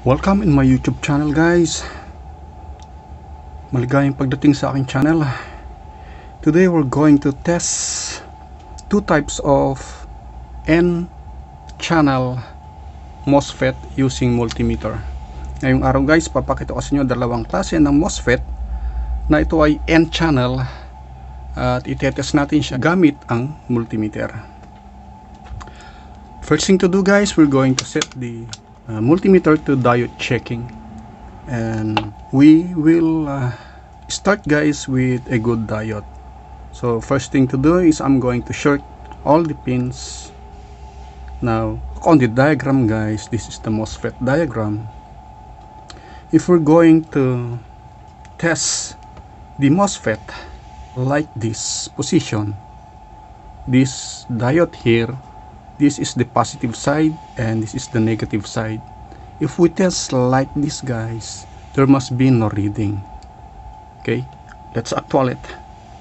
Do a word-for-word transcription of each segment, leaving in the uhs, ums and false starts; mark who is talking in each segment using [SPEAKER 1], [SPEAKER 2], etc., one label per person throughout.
[SPEAKER 1] Welcome in my YouTube channel, guys. Maligayang pagdating sa aking channel. Today we're going to test two types of N-channel MOSFET using multimeter. Ngayong araw, guys, papakita ko sa inyo dalawang klase ng MOSFET na ito ay N-channel at itetest natin siya gamit ang multimeter. First thing to do, guys, we're going to set the Uh, multimeter to diode checking, and we will uh, start, guys, with a good diode. So first thing to do is I'm going to short all the pins. Now on the diagram, guys, this is the MOSFET diagram. If we're going to test the MOSFET like this position, this diode here, this is the positive side and this is the negative side. If we test like this, guys, there must be no reading. Okay, let's actual it.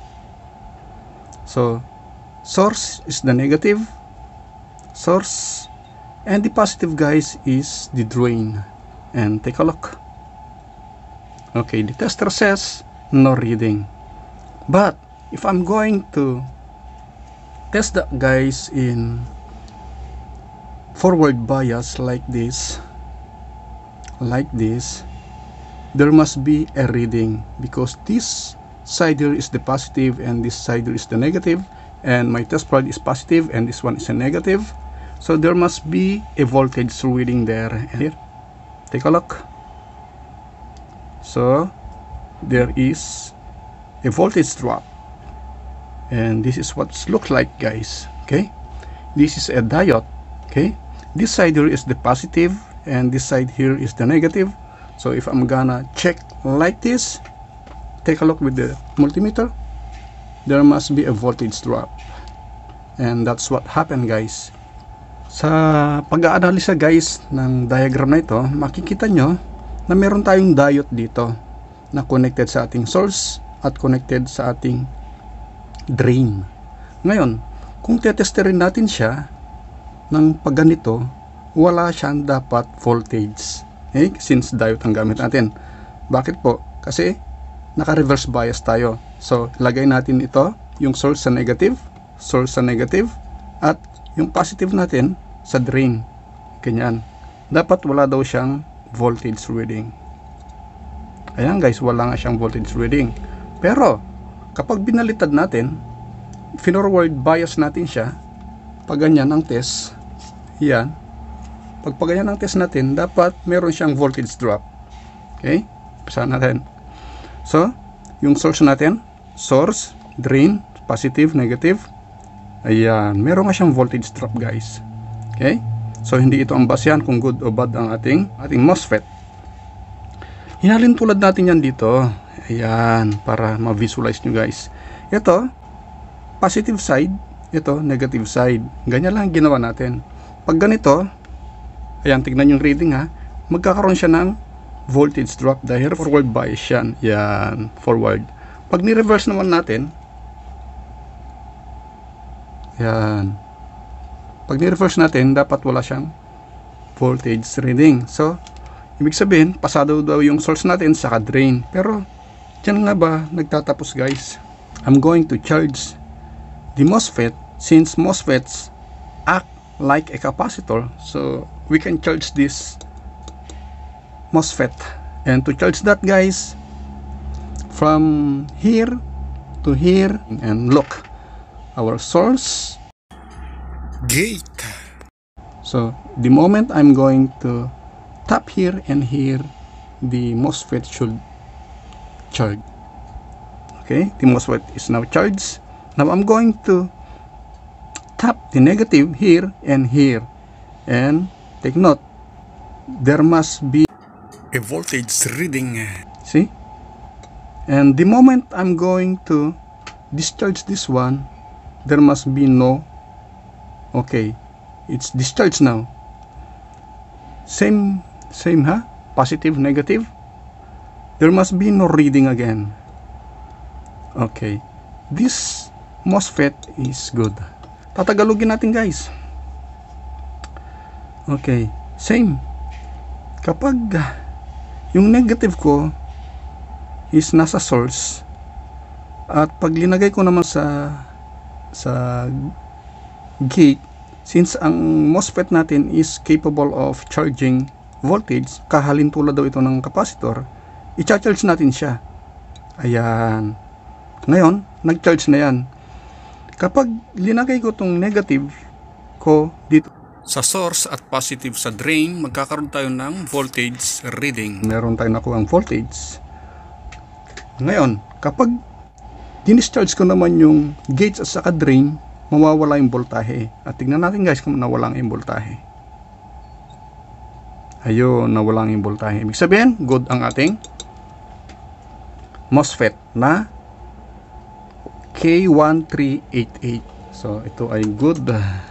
[SPEAKER 1] So source is the negative source and the positive, guys, is the drain. And take a look. Okay, the tester says no reading, but if I'm going to test that, guys, in forward bias like this like this, there must be a reading, because this side here is the positive and this side here is the negative, and my test rod is positive and this one is a negative, so there must be a voltage reading there. And here, take a look. So there is a voltage drop, and this is what it looks like, guys. Okay, this is a diode. Okay, this side here is the positive and this side here is the negative. So if I'm gonna check like this, take a look with the multimeter, there must be a voltage drop, and that's what happened, guys. Sa pag-aanalisa, guys, ng diagram na ito, makikita nyo na meron tayong diode dito na connected sa ating source at connected sa ating drain. Ngayon, kung tetesterin natin siya ng pag ganito, wala siyang dapat voltage, okay? Since diode ang gamit natin. Bakit po? Kasi naka-reverse bias tayo. So lagay natin ito, yung source sa negative, source sa negative, at yung positive natin sa drain. Ganyan. Dapat wala daw siyang voltage reading. Ayan, guys, wala nga siyang voltage reading. Pero kapag binalitad natin, forward bias natin siya, pag ganyan ang test, yan, pag paganyan ang test natin, dapat meron siyang voltage drop. Okay, umpisa natin. So yung source natin, source, drain, positive, negative, ayan, meron nga siyang voltage drop, guys. Okay, so hindi ito ang basehan kung good o bad ang ating ating MOSFET. Hinalin tulad natin yan dito, ayan, para ma-visualize nyo, guys. Ito positive side, ito negative side. Ganyan lang ginawa natin. Pag ganito, ayan, tignan yung reading, ha, magkakaroon siya ng voltage drop dahil forward bias yan. Yan, forward. Pag ni-reverse naman natin, yan, pag ni-reverse natin, dapat wala siyang voltage reading. So ibig sabihin, pasado daw yung source natin sa drain. Pero dyan nga ba nagtatapos, guys? I'm going to charge the MOSFET, since MOSFETs act like a capacitor, so we can charge this MOSFET. And to charge that, guys, from here to here, and look, our source, gate. So the moment I'm going to tap here and here, the MOSFET should charge. Okay, the MOSFET is now charged. Now I'm going to tap the negative here and here, and take note, there must be a voltage reading. See? And the moment I'm going to discharge this one, there must be no, okay, it's discharged now. Same, same, huh? Positive, negative. There must be no reading again. Okay, this MOSFET is good. Tatagalogin natin, guys. Okay, same. kapag yung negative ko is nasa source, at pag linagay ko naman sa sa gate, since ang MOSFET natin is capable of charging voltage, kahalin tulad daw ito ng capacitor, i-charge natin siya. Ayan. Ngayon, nag-charge na yan. Kapag linagay ko tong negative ko dito sa source at positive sa drain, magkakaroon tayo ng voltage reading. Meron tayong nakuha ang voltage. Ngayon, kapag dinischarge ko naman yung gates at saka drain, mawawala yung voltahe. At tignan natin guys kung nawala yung voltahe. Ayun, nawala yung voltahe. Ibig sabihin, good ang ating MOSFET na K one three eight eight. So, ito ay good.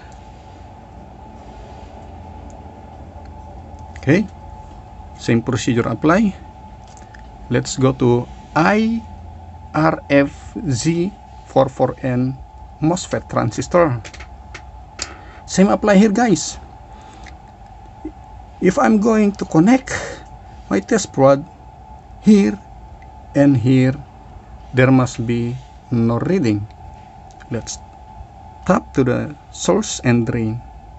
[SPEAKER 1] Okay. Same procedure apply. Let's go to I R F Z forty-four N MOSFET transistor. Same apply here guys. If I'm going to connect my test prod here and here, there must be no reading. Let's tap to the source and drain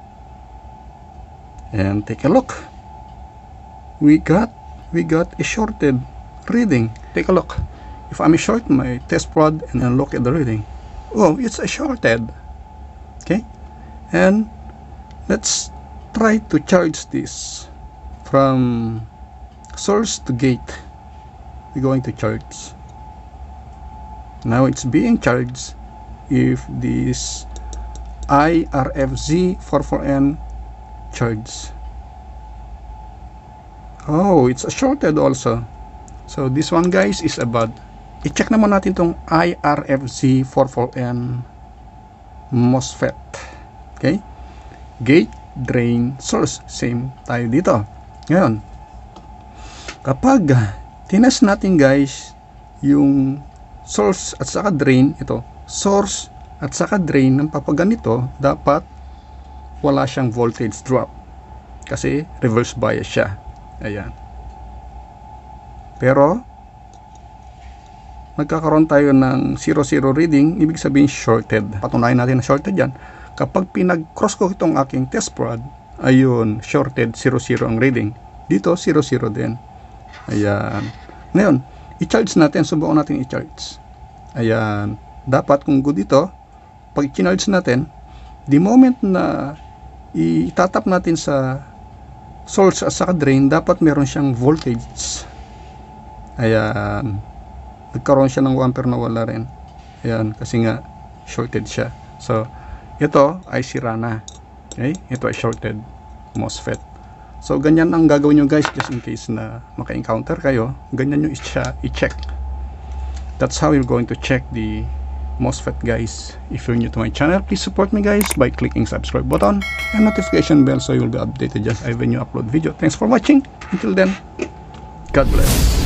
[SPEAKER 1] and take a look. We got we got a shorted reading. Take a look. If I'm short my test prod and then look at the reading, oh, it's a shorted. Okay, and let's try to charge this from source to gate. We're going to charge. Now it's being charged. If this I R F Z forty-four N charge, oh, it's a shorted also. So this one guys is a bad. I-check naman natin tong I R F Z forty-four N MOSFET. Okay, gate, drain, source, same tayo dito. Ngayon, kapag tinas natin guys yung source at saka drain, ito source at saka drain ng papaganito, dapat wala siyang voltage drop kasi reverse bias siya. Ayan. Pero nagkakaroon tayo ng zero zero reading, ibig sabihin shorted. Patunayan natin na shorted yan. Kapag pinag-cross ko itong aking test prod, ayun, shorted, zero zero ang reading. Dito, zero zero din. Ayan. Ngayon, i-charge natin, subukan natin i-charge. Ayan. Dapat kung good ito, pag i-charge natin, the moment na itatap natin sa source at saka drain, dapat meron siyang voltage. Ayan. Nagkaroon siya ng one ampere na wala rin. Ayan, kasi nga shorted siya. So, ito ay sira na. Okay? Ito ay shorted MOSFET. So, ganyan ang gagawin nyo guys, just in case na maka-encounter kayo. Ganyan nyo i-check. That's how you're going to check the MOSFET guys. If you're new to my channel, please support me guys by clicking subscribe button and notification bell so you'll be updated just when you upload video. Thanks for watching. Until then, God bless.